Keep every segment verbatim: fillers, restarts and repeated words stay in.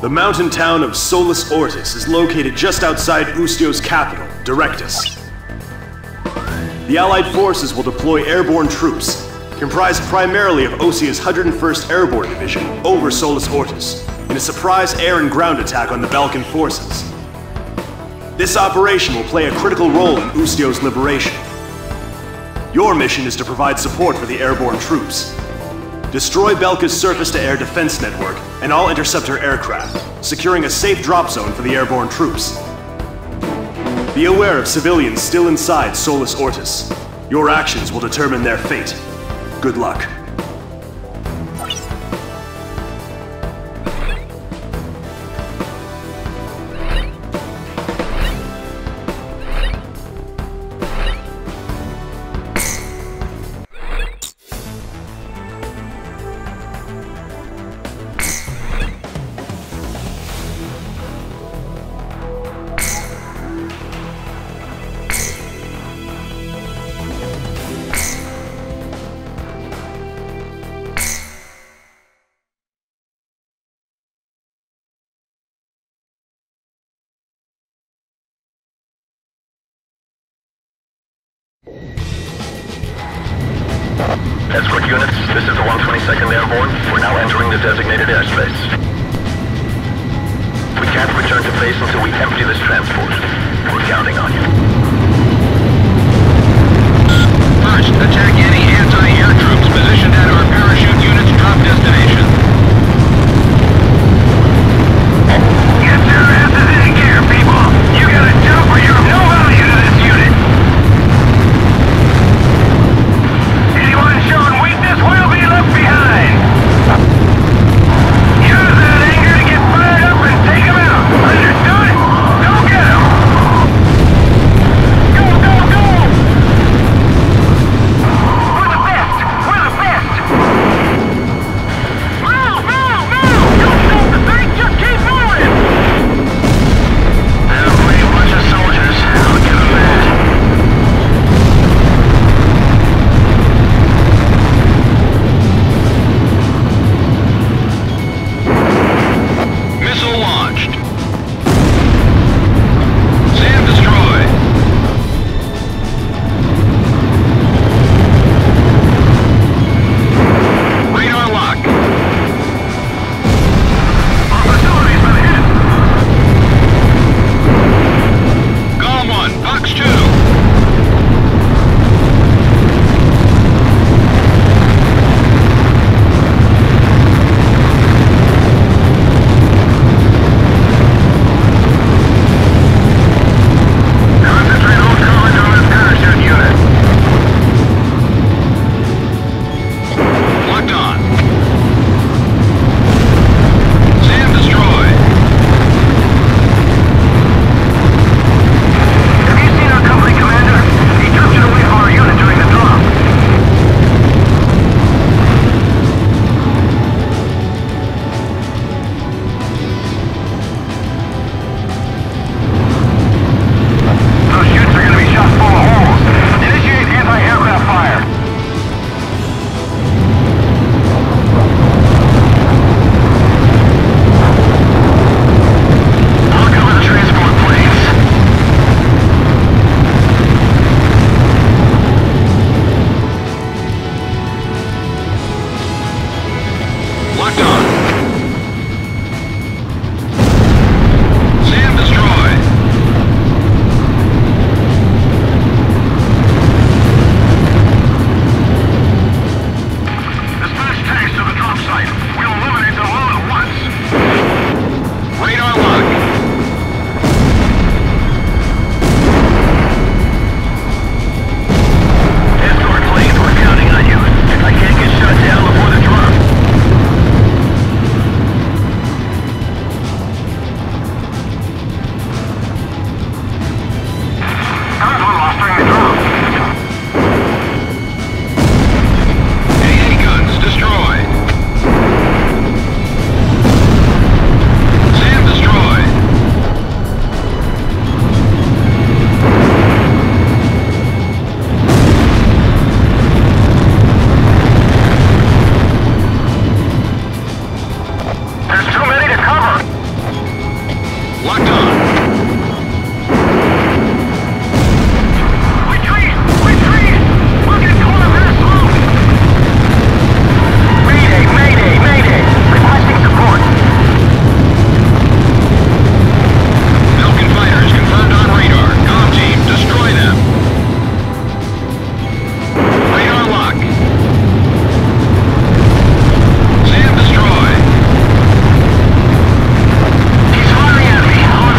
The mountain town of Solis Ortus is located just outside Ustio's capital, Directus. The Allied forces will deploy airborne troops, comprised primarily of Osia's one hundred first Airborne Division, over Solis Ortus, in a surprise air and ground attack on the Belkan forces. This operation will play a critical role in Ustio's liberation. Your mission is to provide support for the airborne troops. Destroy Belka's surface-to-air defense network and all interceptor aircraft, securing a safe drop zone for the airborne troops. Be aware of civilians still inside Solis Ortus. Your actions will determine their fate. Good luck. Escort units, this is the one twenty-second Airborne. We're now entering the designated airspace. We can't return to base until we empty this transport. We're counting on you. First, attack any anti-air troops positioned at our parachute unit's drop destination. Get your asses in gear, people! You gotta jump or you're of no value to this unit! Anyone showing weakness will be left behind! Use that anger to get fired up and take them out! Understood? Go get them! Locked on. Retreat! Retreat! We'll get caught up in a smoke! Mayday! Mayday! Mayday! Requesting support. Belkan fighters confirmed on radar. Com team, destroy them. Radar lock. Sam destroy. He's firing at me. I'm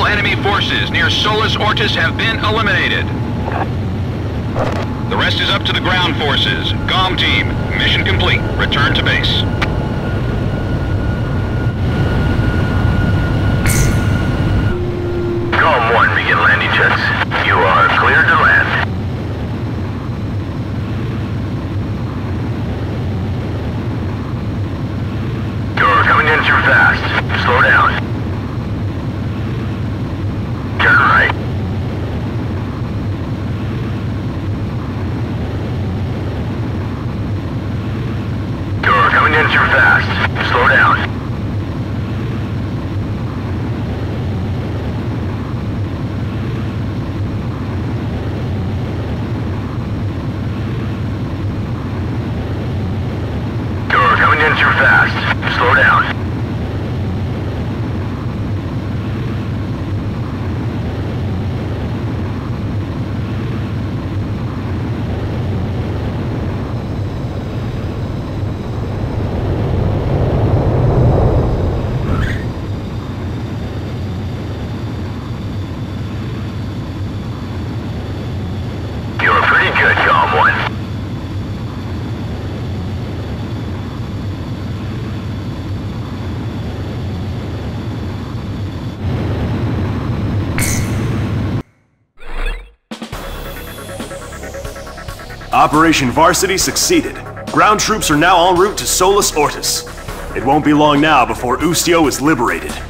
enemy forces near Solis Ortus have been eliminated. The rest is up to the ground forces. COM team, mission complete. Return to base. COM one, begin landing checks. You are cleared to land. You're coming in too fast. Slow down. Turn right. You're coming in too fast. Slow down. You're coming in too fast. Slow down. You're pretty good, COM one. Operation Varsity succeeded. Ground troops are now en route to Solis Ortus. It won't be long now before Ustio is liberated.